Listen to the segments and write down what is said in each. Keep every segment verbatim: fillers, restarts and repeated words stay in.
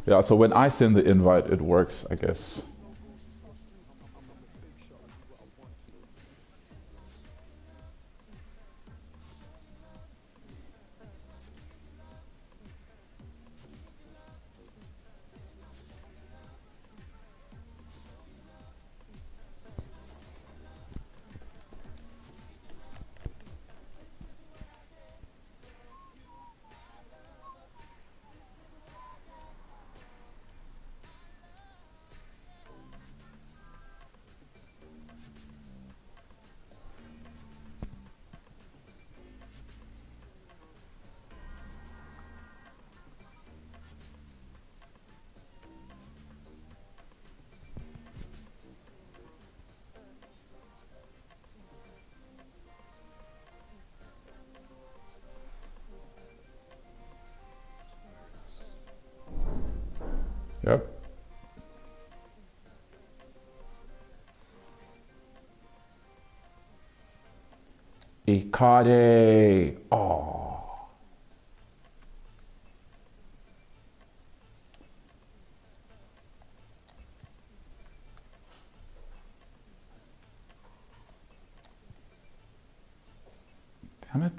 Yeah, so when I send the invite, it works, I guess. Yep. Icardi. Oh. Damn it.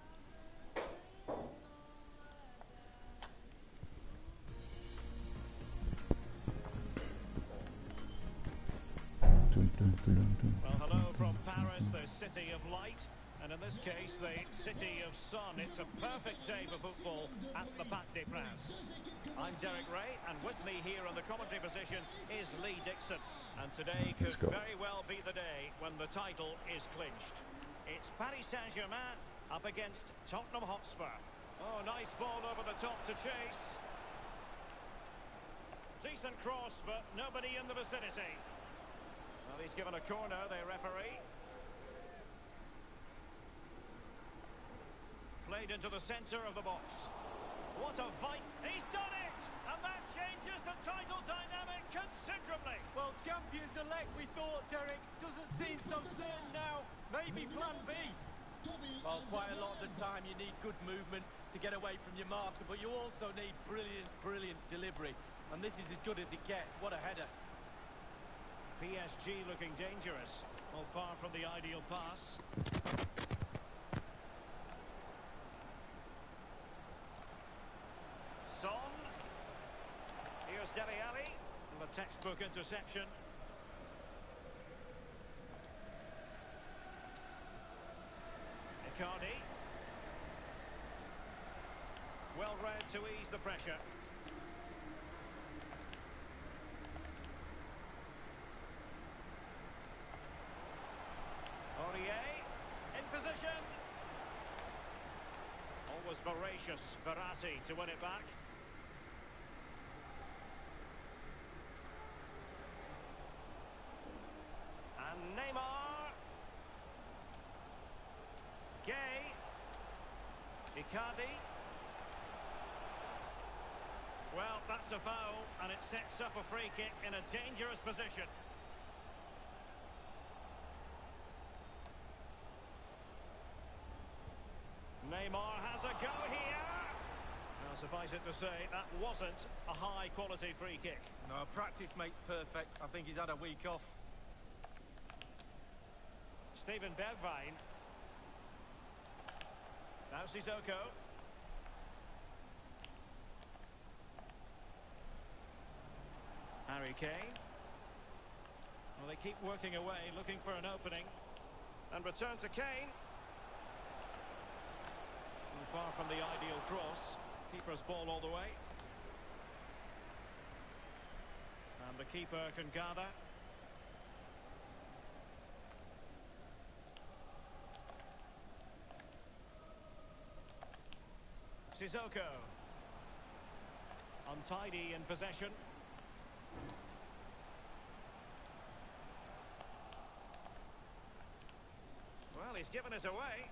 Well, hello from Paris, the city of light, and in this case, the city of sun. It's a perfect day for football at the Parc des Princes. I'm Derek Ray, and with me here on the commentary position is Lee Dixon. And today could very well be the day when the title is clinched. It's Paris Saint-Germain up against Tottenham Hotspur. Oh, nice ball over the top to chase. Decent cross, but nobody in the vicinity. Well, he's given a corner, the referee. Played into the centre of the box. What a fight! He's done it! And that changes the title dynamic considerably. Well, champions elect, we thought, Derek. Doesn't seem so certain now. Maybe plan B. Well, quite a lot of the time you need good movement to get away from your marker, but you also need brilliant, brilliant delivery. And this is as good as it gets. What a header. P S G looking dangerous. Well, far from the ideal pass. Son. Here's Dele Alli. The textbook interception. Icardi. Well read to ease the pressure. In position. Always voracious, Verratti to win it back. And Neymar. Gay. Icardi. Well, that's a foul, and it sets up a free kick in a dangerous position. Neymar has a go here. Now, suffice it to say, that wasn't a high-quality free kick. No, practice makes perfect. I think he's had a week off. Steven Bergwijn. Now Sissoko. Harry Kane. Well, they keep working away, looking for an opening. And return to Kane. Far from the ideal cross. Keeper's ball all the way. And the keeper can gather. Sissoko. Untidy in possession. Well, he's given us away.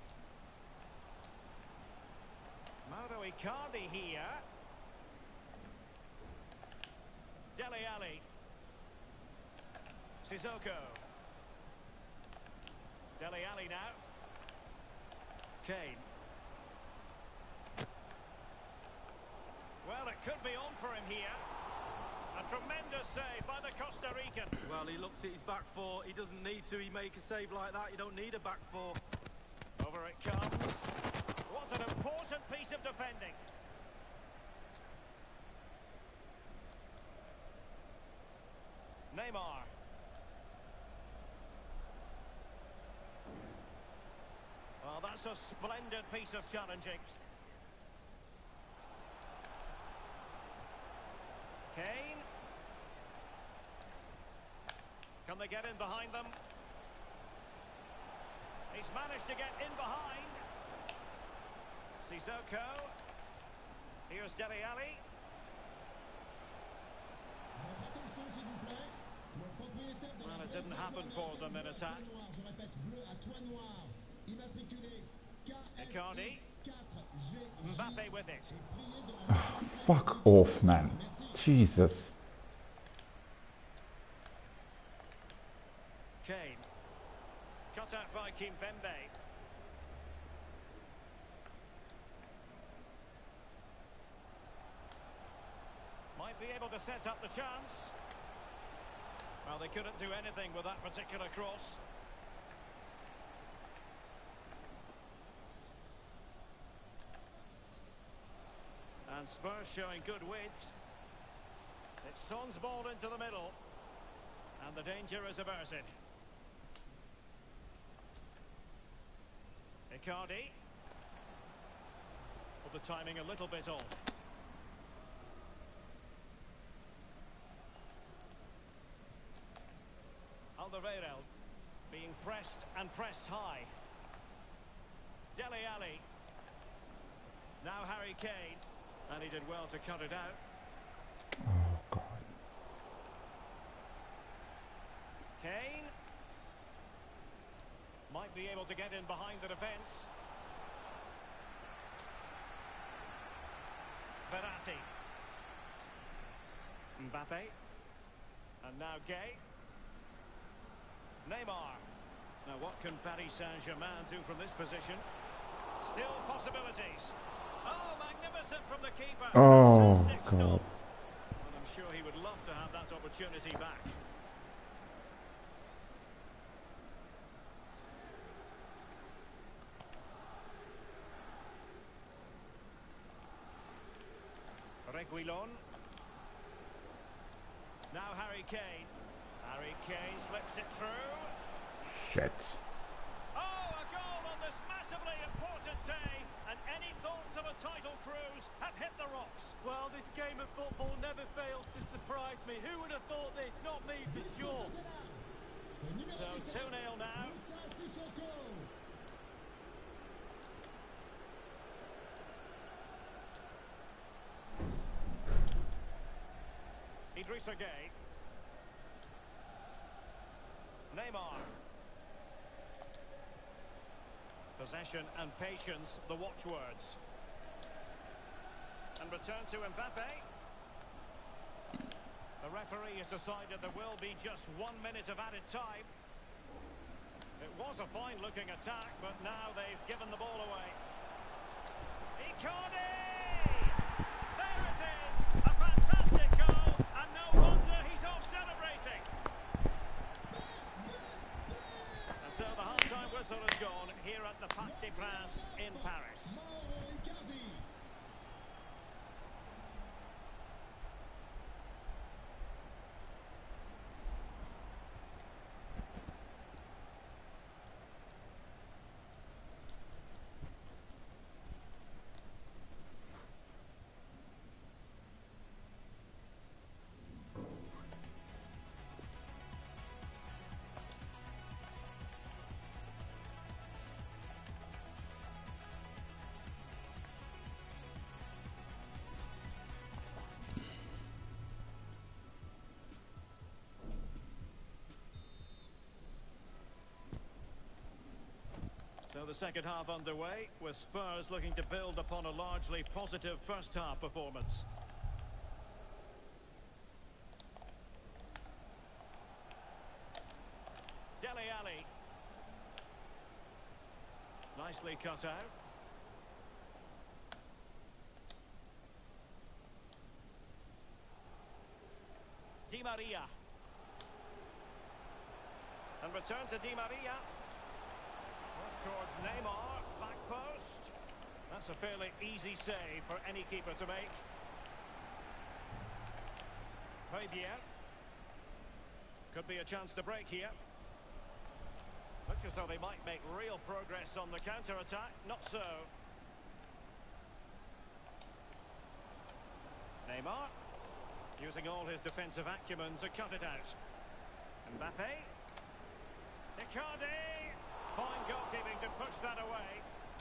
Mauro Icardi here. Dele Alli. Sissoko. Dele Alli now. Kane. Well, it could be on for him here. A tremendous save by the Costa Rican. Well, he looks at his back four. He doesn't need to. He make a save like that. You don't need a back four. Over it comes. Was an important piece of defending. Neymar. Well, that's a splendid piece of challenging. Kane. Can they get in behind them? He's managed to get in behind. Sissoko. Here's Dele Alli. Well, it didn't happen for them in attack. Icardi. Mbappe with it. Oh, fuck off, man. Jesus. Kane. Cut out by Kimpembe. Might be able to set up the chance. Well, they couldn't do anything with that particular cross. And Spurs showing good width. It's Son's ball into the middle. And the danger is averted. Icardi. Well, the timing a little bit off. Alderweireld being pressed and pressed high. Dele Alli. Now Harry Kane. And he did well to cut it out. Oh, God. Kane. Might be able to get in behind the defence. Verratti. Mbappe. And now Gay. Neymar. Now what can Paris Saint-Germain do from this position? Still possibilities. Oh, magnificent from the keeper. Oh, Fantastic God. stop. And I'm sure he would love to have that opportunity back. Reguilon. Now Harry Kane. Harry Kane slips it through. Shit. Oh, a goal on this massively important day. And any thoughts of a title cruise have hit the rocks. Well, this game of football never fails to surprise me. Who would have thought this? Not me, for sure. So two nil now. Idrissa Gueye. Neymar. Possession and patience, the watchwords. And return to Mbappe. The referee has decided there will be just one minute of added time. It was a fine-looking attack, but now they've given the ball away. Icardi! There it is! A fantastic goal, and no wonder he's off celebrating. And so the half-time whistle has gone here at the Parc des Princes in Paris. So the second half underway, with Spurs looking to build upon a largely positive first half performance. Dele Alli. Nicely cut out. Di Maria. And return to Di Maria. Cross towards Neymar, back post. That's a fairly easy save for any keeper to make. Fabian. Could be a chance to break here. Looks as though they might make real progress on the counter-attack. Not so. Neymar. Using all his defensive acumen to cut it out. Mbappe. Icardi. Fine goalkeeping to push that away.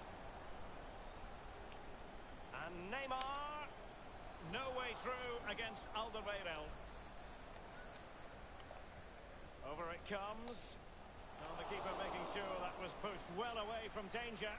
And Neymar. No way through against Alderweireld. Over it comes. Well, the keeper making sure that was pushed well away from danger.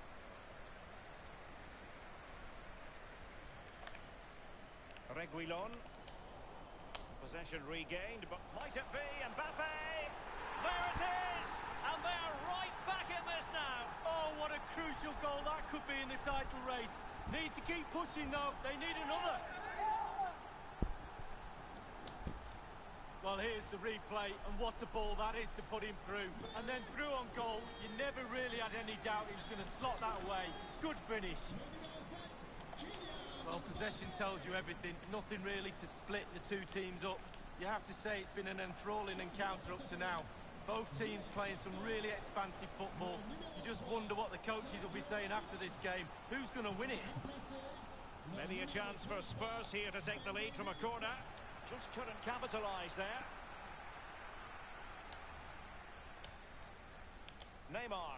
Reguilon. Possession regained, but might it be Mbappe? There it is! And they are right back in this now. Oh, what a crucial goal that could be in the title race. Need to keep pushing though, they need another. Well, here's the replay, and what a ball that is to put him through. And then through on goal, you never really had any doubt he was going to slot that away. Good finish. Well, possession tells you everything. Nothing really to split the two teams up. You have to say it's been an enthralling encounter up to now. Both teams playing some really expansive football. You just wonder what the coaches will be saying after this game. Who's going to win it? Maybe a chance for Spurs here to take the lead from a corner. Just couldn't capitalise there. Neymar.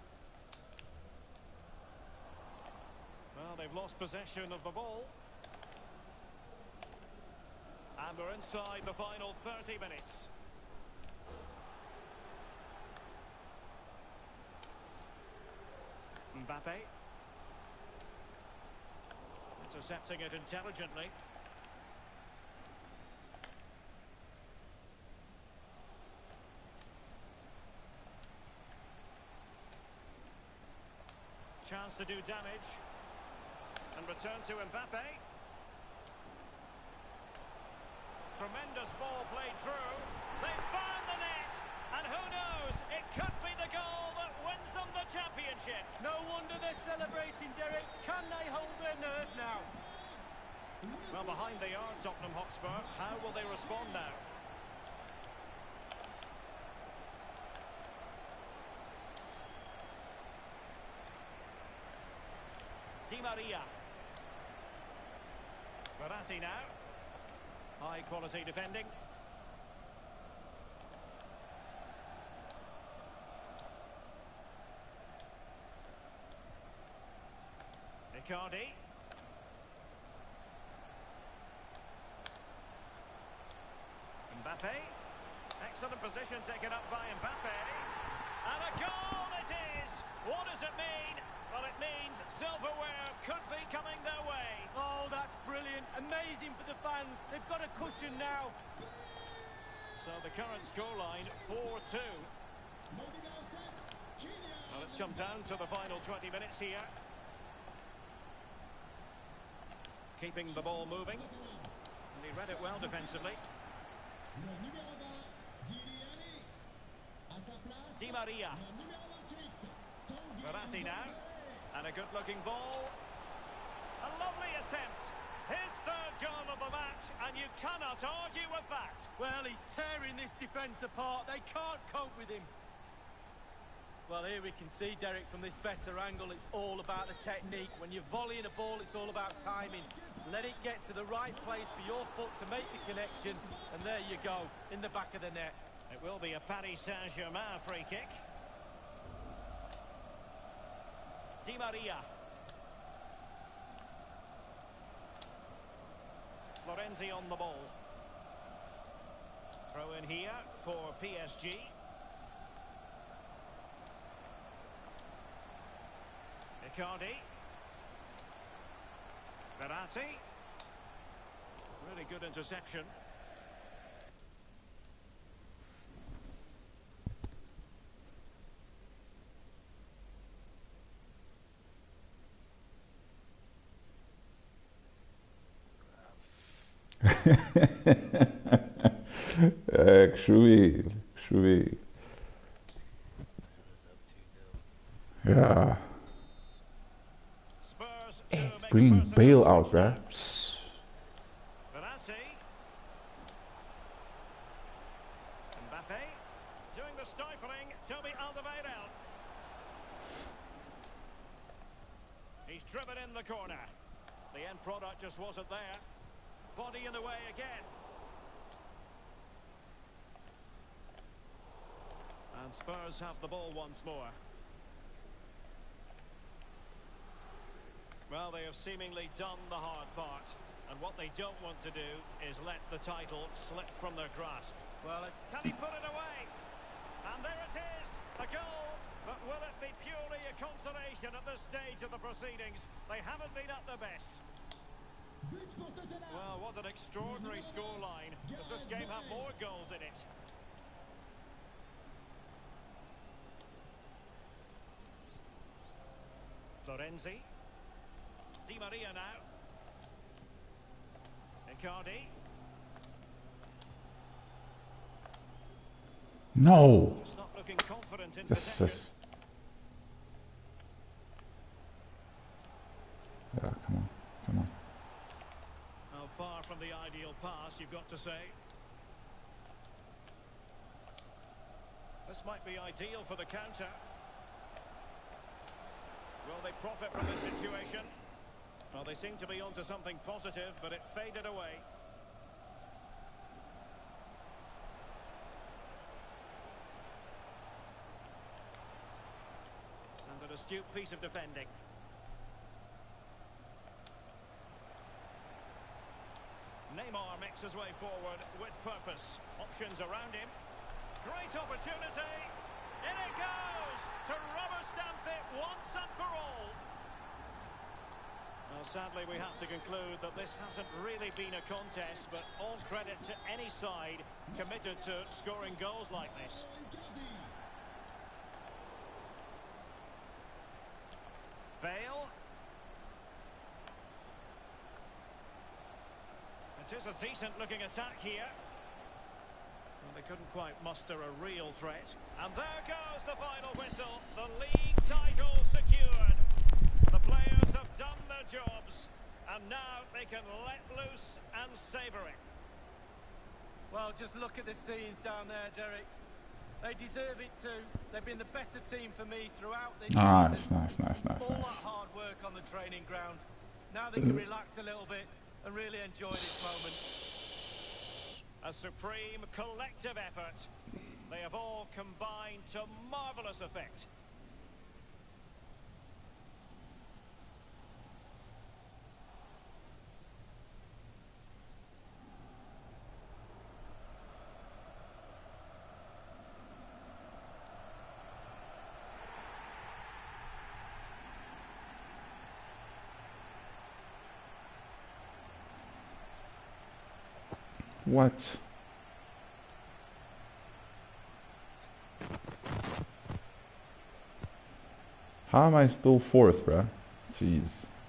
Well, they've lost possession of the ball. And we're inside the final thirty minutes. Mbappe. Intercepting it intelligently. Chance to do damage. And return to Mbappe. Tremendous ball played through. They found the net. And who knows, it could be the goal that wins them the championship. No wonder they're celebrating, Derek. Can they hold their nerve now? Well, behind they are, Tottenham Hotspur. How will they respond now? Di Maria. Verratti now. High quality defending. Icardi. Mbappe. Excellent position taken up by Mbappe. And a goal it is! What does it mean? Well, it means silverware could be coming their way. Oh, that's brilliant. Amazing for the fans. They've got a cushion now. So the current scoreline, four two. Well, it's come down to the final twenty minutes here. Keeping the ball moving. And he read it well defensively. Di Maria. Verratti now. And a good-looking ball. A lovely attempt. His third goal of the match, and you cannot argue with that. Well, he's tearing this defence apart. They can't cope with him. Well, here we can see, Derek, from this better angle, it's all about the technique. When you're volleying a ball, it's all about timing. Let it get to the right place for your foot to make the connection, and there you go, in the back of the net. It will be a Paris Saint-Germain free kick. Di Maria. Florenzi on the ball. Throw in here for P S G. Icardi. Verratti. Really good interception. Ha ha ha ha ha. Eh, Shuey, Shuey. Yeah. Spurs to Hey, make a bringing personal Bale out, switch bruh. now. Psst. Verratti. Mbappe. Doing the stifling. Toby Alderweireld. He's driven in the corner. The end product just wasn't there. Body in the way again. And Spurs have the ball once more. Well, they have seemingly done the hard part. And what they don't want to do is let the title slip from their grasp. Well, it, Can he put it away? And there it is, a goal. But will it be purely a consolation at this stage of the proceedings? They haven't been at their best. Well, what an extraordinary scoreline. Does this game have more goals in it? Florenzi. Di Maria now. Icardi. No. Just not looking confident in This possession. is. Yeah, come on, come on. Well, far from the ideal pass, you've got to say. This might be ideal for the counter. Will they profit from this situation? Well, they seem to be onto something positive, but it faded away. And an astute piece of defending. Neymar makes his way forward with purpose. Options around him. Great opportunity. In it goes to rubber stamp it once and for all. Well, sadly, we have to conclude that this hasn't really been a contest, but all credit to any side committed to scoring goals like this. Bale. It is a decent-looking attack here. Well, they couldn't quite muster a real threat. And there goes the final whistle. The league title secured. The players have done their jobs. And now they can let loose and savour it. well, just look at the scenes down there, Derek. They deserve it too. They've been the better team for me throughout this Nice, season. nice, nice, nice, All nice. that hard work on the training ground. Now they can relax a little bit and really enjoy this moment. A supreme collective effort. They have all combined to marvellous effect. What? How am I still fourth, bruh? Jeez.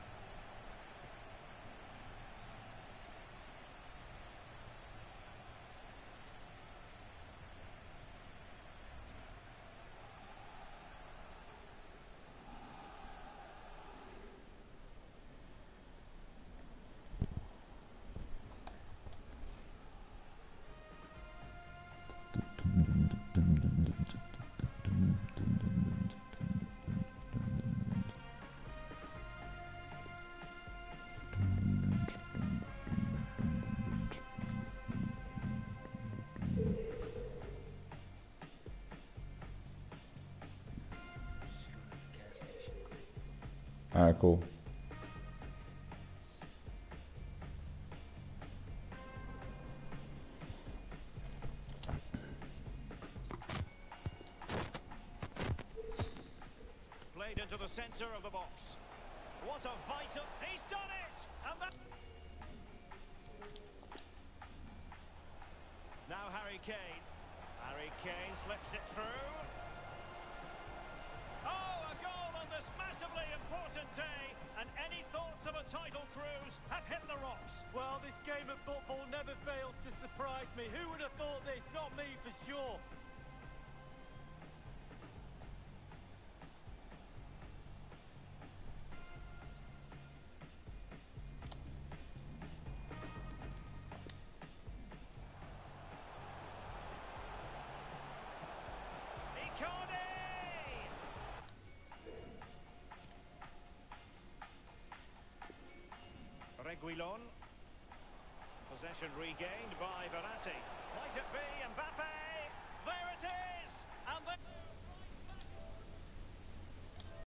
Alright, cool. Played into the centre of the box. What a vital... He's done it! And that... Now Harry Kane. Harry Kane slips it through. Oh, a goal on this massively important day. And any thoughts of a title cruise have hit the rocks. Well, this game of football never fails to surprised me. Who would have thought this? Not me for sure. Reguilon. Possession regained by Verratti. Might it be Mbappe? There it is! And the